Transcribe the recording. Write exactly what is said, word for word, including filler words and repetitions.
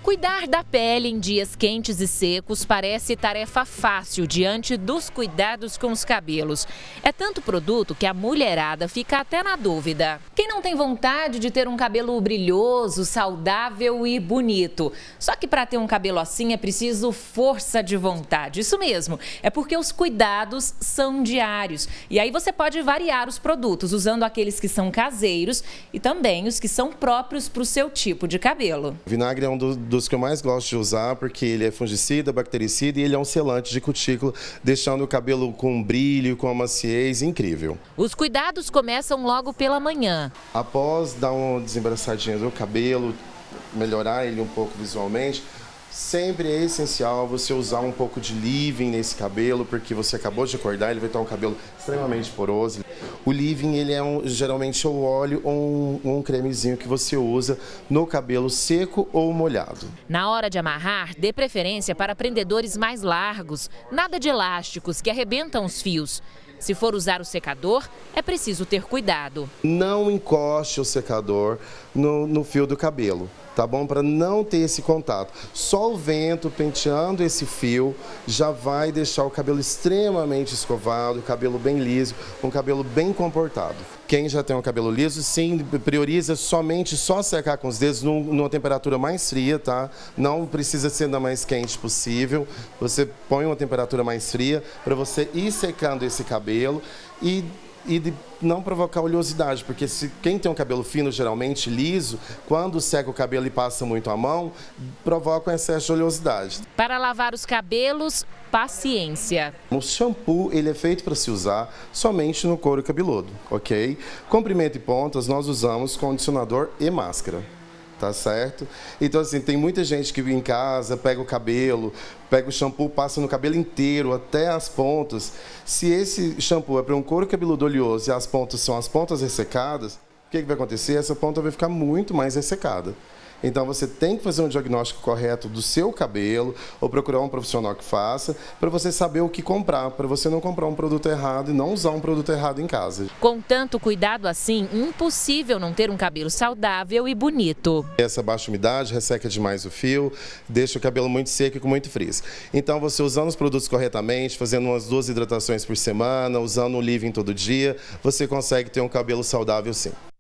Cuidar da pele em dias quentes e secos parece tarefa fácil diante dos cuidados com os cabelos. É tanto produto que a mulherada fica até na dúvida. Quem não tem vontade de ter um cabelo brilhoso, saudável e bonito? Só que para ter um cabelo assim é preciso força de vontade. Isso mesmo, é porque os cuidados são diários. E aí você pode variar os produtos usando aqueles que são caseiros e também os que são próprios para o seu tipo de cabelo. O vinagre é um do, dos que eu mais gosto de usar porque ele é fungicida, bactericida e ele é um selante de cutícula, deixando o cabelo com um brilho, com uma maciez incrível. Os cuidados começam logo pela manhã. Após dar uma desembaraçadinha do cabelo, melhorar ele um pouco visualmente, sempre é essencial você usar um pouco de leave-in nesse cabelo, porque você acabou de acordar, ele vai estar um cabelo extremamente poroso. O leave-in, ele é um, geralmente o óleo ou um, um cremezinho que você usa no cabelo seco ou molhado. Na hora de amarrar, dê preferência para prendedores mais largos, nada de elásticos que arrebentam os fios. Se for usar o secador, é preciso ter cuidado. Não encoste o secador no, no fio do cabelo, tá bom? Para não ter esse contato. Só o vento penteando esse fio já vai deixar o cabelo extremamente escovado, o cabelo bem liso, um cabelo bem comportado. Quem já tem um cabelo liso, sim, prioriza somente só secar com os dedos num, numa temperatura mais fria, tá? Não precisa ser da mais quente possível. Você põe uma temperatura mais fria para você ir secando esse cabelo e e de não provocar oleosidade, porque se quem tem um cabelo fino, geralmente liso, quando seca o cabelo e passa muito a mão, provoca um excesso de oleosidade. Para lavar os cabelos, paciência. O shampoo, ele é feito para se usar somente no couro cabeludo, ok? Comprimento e pontas, nós usamos condicionador e máscara. Tá certo? Então, assim, tem muita gente que em casa pega o cabelo, pega o shampoo, passa no cabelo inteiro, até as pontas. Se esse shampoo é para um couro cabeludo oleoso e as pontas são as pontas ressecadas, o que, que vai acontecer? Essa ponta vai ficar muito mais ressecada. Então, você tem que fazer um diagnóstico correto do seu cabelo ou procurar um profissional que faça para você saber o que comprar, para você não comprar um produto errado e não usar um produto errado em casa. Com tanto cuidado assim, impossível não ter um cabelo saudável e bonito. Essa baixa umidade resseca demais o fio, deixa o cabelo muito seco e com muito frizz. Então, você usando os produtos corretamente, fazendo umas duas hidratações por semana, usando o leave-in todo dia, você consegue ter um cabelo saudável sim.